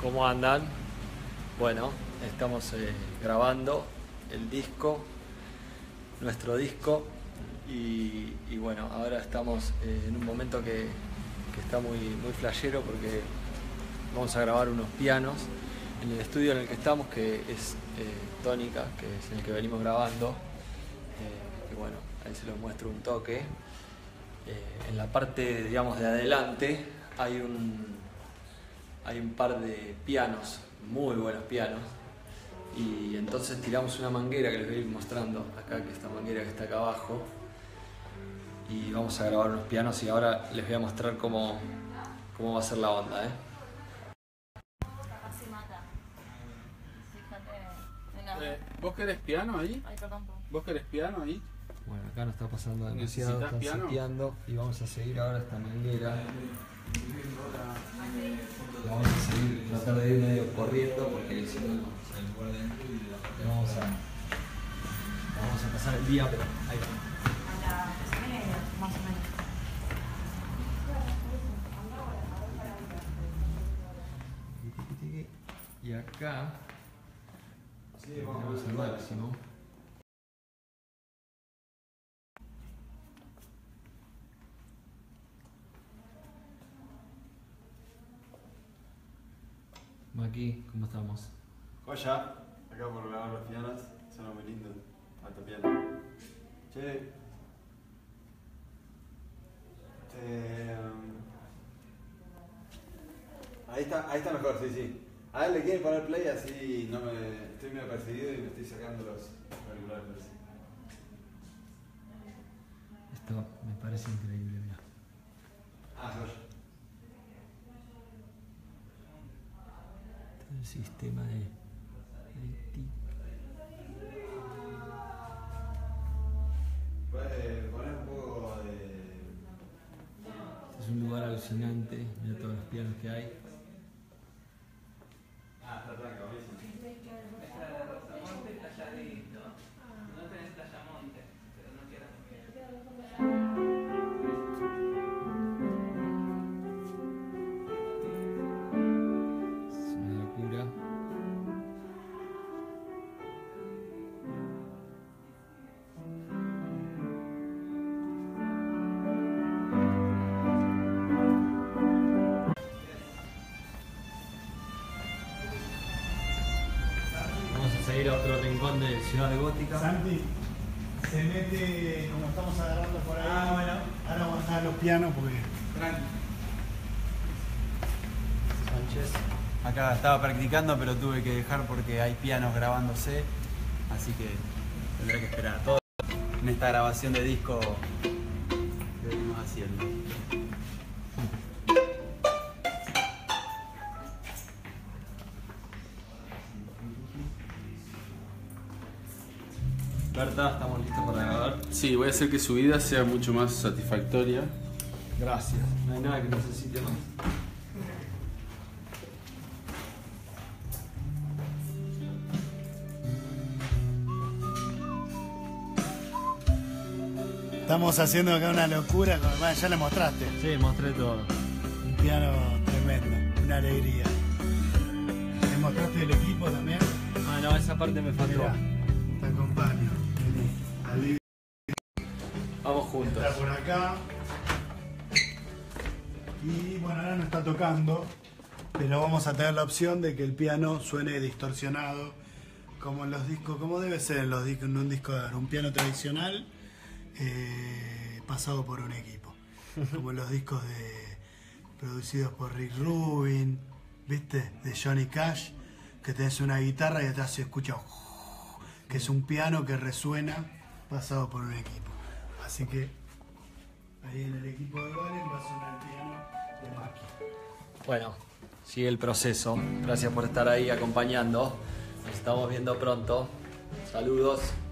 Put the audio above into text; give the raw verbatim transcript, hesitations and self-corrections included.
¿Cómo andan? Bueno, estamos eh, grabando el disco, nuestro disco, y, y bueno, ahora estamos eh, en un momento que, que está muy, muy flashero porque vamos a grabar unos pianos en el estudio en el que estamos, que es eh, Tónica, que es el que venimos grabando. Eh, y bueno, ahí se los muestro un toque. Eh, en la parte, digamos, de adelante hay un, hay un par de pianos, muy buenos pianos, y entonces tiramos una manguera que les voy a ir mostrando acá, que esta manguera que está acá abajo, y vamos a grabar unos pianos y ahora les voy a mostrar cómo, cómo va a ser la onda, ¿eh? Eh, ¿Vos querés piano ahí? Ay, perdón, perdón. ¿Vos querés piano ahí? Bueno, acá no está pasando demasiado, ¿Necesitas están piano? seteando y vamos a seguir ahora esta manguera. Vamos a seguir, tratar de ir medio corriendo porque si no se nos guarda dentro y le vamos a, vamos a pasar el día, pero ahí va. A las media, más o menos. Y acá vamos al máximo. Maki, ¿cómo estamos? Joya, acá por grabar los pianos, suena muy lindo, alto piano. Che, te, um, ahí está, ahí está mejor, sí, sí. A ver, le quieren poner play así no me estoy medio perseguido y me estoy sacando los auriculares. Esto me parece increíble, mira. Ah, joya. El sistema de, de tic. Puedes poner un poco de... Es un lugar alucinante, mira todos los pianos que hay. Ah, está tranca, buenísimo. Esta de Rosamonte está talladito. No tenés Tallamonte, pero no quieras. Es una locura. Vamos a seguir a otro rincón de Ciudad Gótica. Santi, se mete, como estamos agarrando por ahí. Ah, bueno. Ahora vamos a dejar los pianos porque. Sánchez. Acá estaba practicando pero tuve que dejar porque hay pianos grabándose, así que tendré que esperar todo en esta grabación de disco que venimos haciendo. Berta, estamos listos para grabar. Sí, voy a hacer que su vida sea mucho más satisfactoria. Gracias. No hay nada que necesite más. Estamos haciendo acá una locura. Con... Bueno, ya le mostraste. Sí, mostré todo. Un piano tremendo, una alegría. ¿Le mostraste el equipo también? Ah, no, esa parte me faltó. Mirá, te acompaño. Vení. Ali Vamos juntos. está por acá. Y bueno, ahora no está tocando, pero vamos a tener la opción de que el piano suene distorsionado, como en los discos, como debe ser en los discos, en un disco de un piano tradicional eh, pasado por un equipo, como en los discos de producidos por Rick Rubin, ¿viste? De Johnny Cash, que tenés una guitarra y atrás se escucha que es un piano que resuena pasado por un equipo. Así que ahí en el equipo de Valen va a sonar el piano de Maki. Bueno, sigue el proceso. Gracias por estar ahí acompañando. Nos estamos viendo pronto. Saludos.